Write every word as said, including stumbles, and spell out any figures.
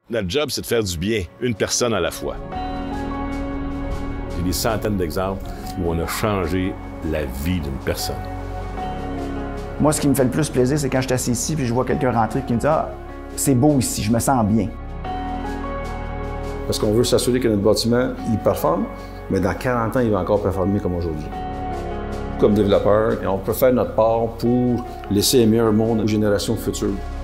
Notre job, c'est de faire du bien, une personne à la fois. J'ai des centaines d'exemples où on a changé la vie d'une personne. Moi, ce qui me fait le plus plaisir, c'est quand je suis assis ici et je vois quelqu'un rentrer qui me dit « Ah, c'est beau ici, je me sens bien. » Parce qu'on veut s'assurer que notre bâtiment, il performe, mais dans quarante ans, il va encore performer comme aujourd'hui. Comme développeur, on peut faire notre part pour laisser un meilleur monde aux générations futures.